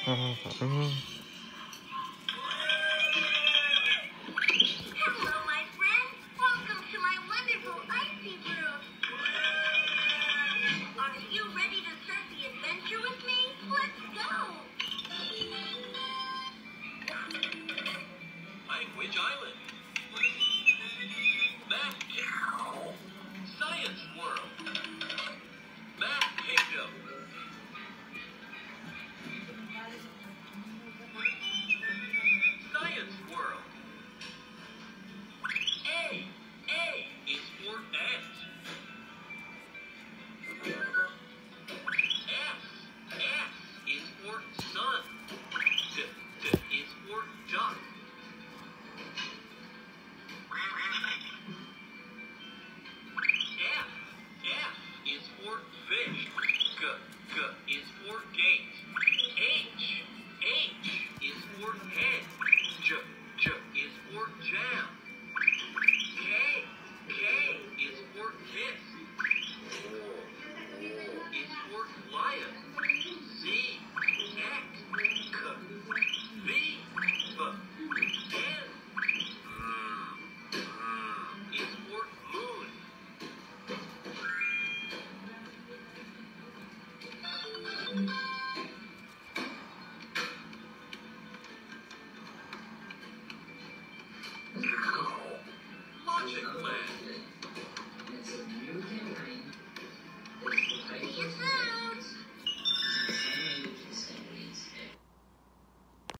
Hello, my friend. Welcome to my wonderful icy room. Are you ready to start the adventure with me? Let's go. Language Island. Math Science World. Math Kingdom. Science World. A is for ant. S is for sun. D is for duck. F is for fish. G is for gate. H is for head. J is for jam. K is for kiss. Is for lion. Z, X, K, V, B, N. Is for moon. Logic Land.